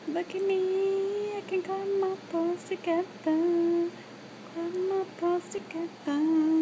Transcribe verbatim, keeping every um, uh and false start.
Look at me, I can clap my paws together, clap my paws together.